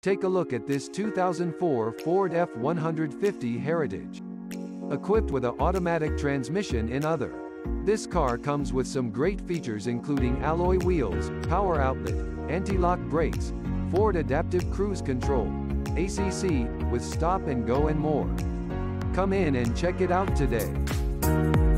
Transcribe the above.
Take a look at this 2004 Ford F-150 Heritage. Equipped with an automatic transmission in other. This car comes with some great features including alloy wheels, power outlet, anti-lock brakes, Ford Adaptive Cruise Control, ACC, with stop and go and more. Come in and check it out today.